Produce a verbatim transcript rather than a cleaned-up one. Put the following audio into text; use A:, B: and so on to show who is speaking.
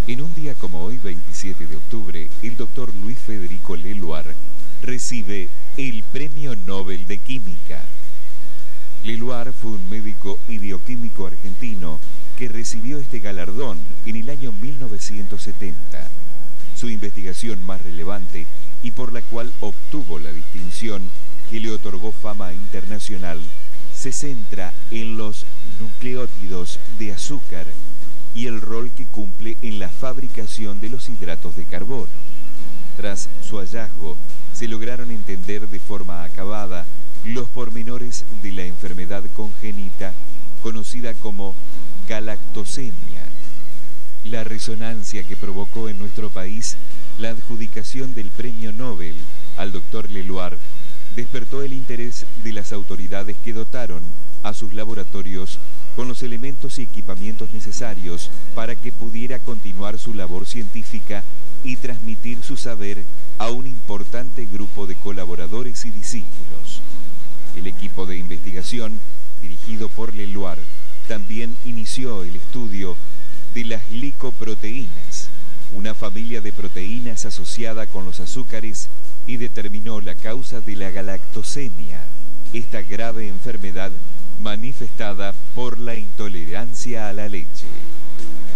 A: En un día como hoy, veintisiete de octubre, el doctor Luis Federico Leloir recibe el Premio Nobel de Química. Leloir fue un médico y bioquímico argentino que recibió este galardón en el año mil novecientos setenta. Su investigación más relevante y por la cual obtuvo la distinción que le otorgó fama internacional se centra en los nucleótidos de azúcar y el rol que cumple en la fabricación de los hidratos de carbono. Tras su hallazgo, se lograron entender de forma acabada los pormenores de la enfermedad congénita conocida como galactosemia. La resonancia que provocó en nuestro país la adjudicación del Premio Nobel al doctor Leloir despertó el interés de las autoridades que dotaron a sus laboratorios con los elementos y equipamientos necesarios para que pudiera continuar su labor científica y transmitir su saber a un importante grupo de colaboradores y discípulos. El equipo de investigación, dirigido por Leloir, también inició el estudio de las glicoproteínas, una familia de proteínas asociada con los azúcares, y determinó la causa de la galactosemia, esta grave enfermedad manifestada por la intolerancia a la leche.